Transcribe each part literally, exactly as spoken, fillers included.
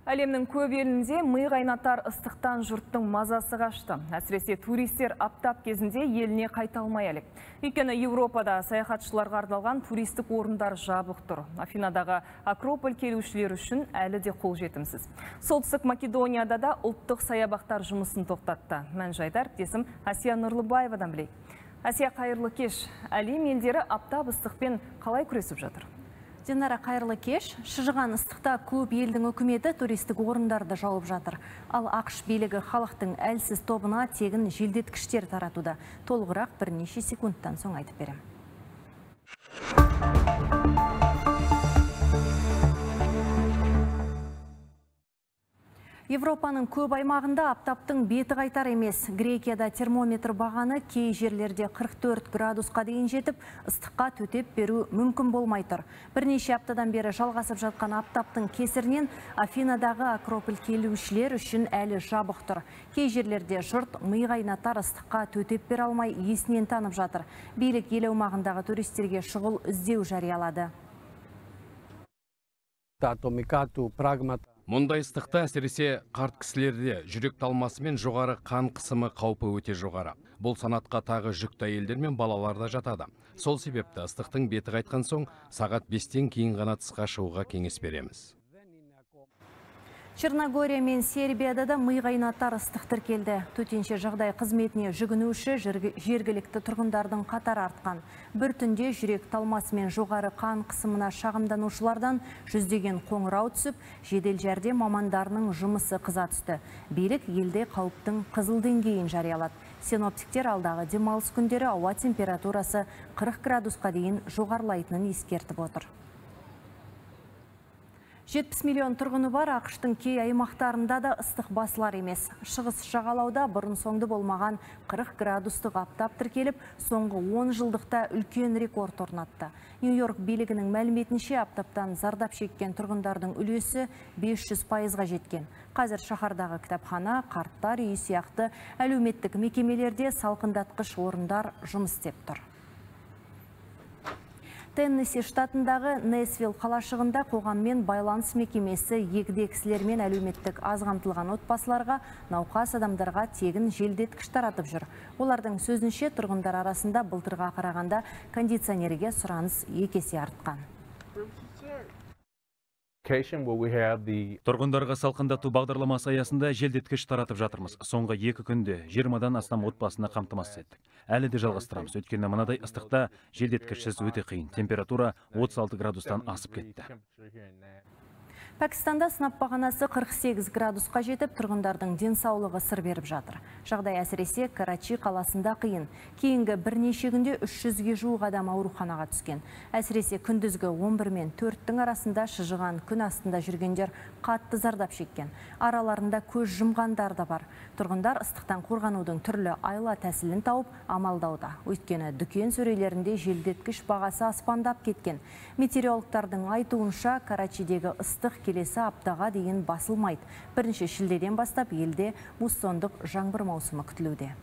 Әлемнің көп елінде ми қайнатар ыстықтан жұрттың мазасы қашты. Әсіресе туристер аптап кезінде еліне қайта алмай әлек. Өйткені Еуропада саяхатшыларға арналған туристік орындар жабық тұр. Афинадағы Акрополь келушілер үшін әлі де қолжетімсіз. Солтүстік Македонияда да ұлттық саябақтар жұмысын тоқтатты. Мән-жайдар әріптесім Асия Нұрлыбаевадан білейік. Асия, қайырлы кеш. Әлем елдері аптап ыстықпен қалай күресіп жатыр? Динара, қайырлы кеш. Шыжыған ыстықта көп елдің үкіметі туристік орындарды жауып жатыр. Ал ақш билігі халықтың әлсіз тобына тегін желдеткіштер таратуда. Толығырақ бірнеше секундтан соң айтып берем. Европаның көп аймағында аптаптың беті қайтар емес. Грекияда термометр бағаны кей жерлерде қырық төрт градусқа дейін жетіп, ыстыққа төтеп беру мүмкін болмай тұр. Бірнеше аптадан бері жалғасып жатқан аптаптың кесірінен Афинадағы Акрополь келушілер үшін әлі жабық тұр. Кей жерлерде жұрт ми қайнатар ыстыққа төтеп бере алмай есінен танып жатыр. Билік ел аумағындағы туристерге шұғыл іздеу жариялады. Мұндай ыстықта әсіресе қарт кісілерде жүрек талмасы мен жоғары қан қысымы қаупі өте жоғары. Бұл санатқа тағы жүкті әйелдер мен балалар да жатады. Сол себепті ыстықтың беті қайтқан соң сағат бестен кейін ғана тысқа шығуға кеңес береміз. Черногория мен Сербияда да ми қайнатар ыстық тіркелді. Төтенше жағдай қызметіне жүгінуші жергілікті тұрғындардың қатары артқан. Бір түнде жүрек талмасы мен жоғары қан қысымына шағымданушылардан жүздеген қоңырау түсіп, жедел жәрдем мамандарының жұмысы қыза түсті. Билік елде қауіптің қызыл деңгейін жариялады. Синоптиктер алдағы демалыс күндері ауа температурасы қырық градусқа дейін жоғарылайтынын ескертіп отыр. жетпіс миллион тұрғыны бар ақштың кей аймақтарында да ыстық басылар емес. Шығыс жағалауда бұрын соңды болмаған қырық градустық аптап тіркеліп, соңғы он жылдықта үлкен рекорд орнатты. Нью-Йорк билігінің мәліметінше аптаптан зардап шеккен тұрғындардың үлесі бес жүз пайызға жеткен. Қазір шаһардағы кітапхана, қарттар үйі сияқты әлеуметтік мекемелерде салқындатқыш орындар жұмыс істеп тұр. Теннесси штатындағы Несвилл қалашығында қоғаммен байланыс мекемесі егде кісілер мен әлеуметтік аз қамтылған отбасыларға, науқас адамдарға тегін желдеткіш таратып жүр. Олардың сөзінше тұрғындар арасында былтырға қарағанда кондиционерге сұраныс екі есе артқан. Тұрғындарға салқындату бағдарламасы аясында желдеткіш таратып жатырмыз. Соңғы екі күнде жиырмадан астам отбасына қамтамасыз еттік. Әлі де жалғастырамыз. Өйткені мынадай ыстықта желдеткішсіз өте қиын. Температура отыз алты градустан асып кетті. Пәкістанда сынап бағанасы қырық сегіз градусқа жетіп, тұрғындардың денсаулығы сыр беріп жатыр. Жағдай әсіресе Карачи қаласында қиын. Кейінгі бірнеше күнде үш жүзге жуық адам ауруханаға түскен. Әсіресе күндізгі он бір мен төрттің арасында шыжыған күн астында жүргендер қатты зардап шеккен. Араларында көз жұмғандар да бар. Тұрғындар ыстықтан қорғанудың түрлі айла тәсілін тауып амалдауда. Өйткені дүкен сөрелерінде желдеткіш бағасы аспандап кеткен. Метеорологтардың айтуынша Карачидегі ыстық келесі аптаға дейін басылмайды. Бірінші шілдеден бастап елде муссондық жаңбыр маусымы күтілуде.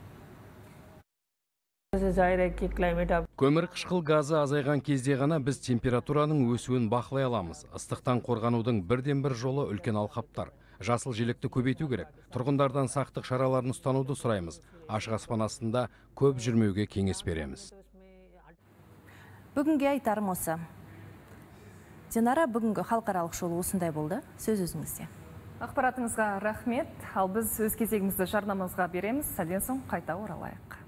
Көмір қышқыл газы азайған кезде ғана біз температураның өсуін бақылай аламыз. Ыстықтан қорғанудың бірден бір жолы үлкен алқаптар. Жасыл желекті көбейту керек. Тұрғындардан сақтық шараларын ұстануды сұраймыз. Ашық аспан астында көп жүрмеуге кеңес береміз. Бүгінге айтарым осы. Динара, бүгінгі халықаралық шолу осындай болды. Сөз өзіңізде. Ақпаратыңызға рахмет. Ал біз өз кезегімізді жарнамамызға береміз. Сәлден соң қайта оралайық.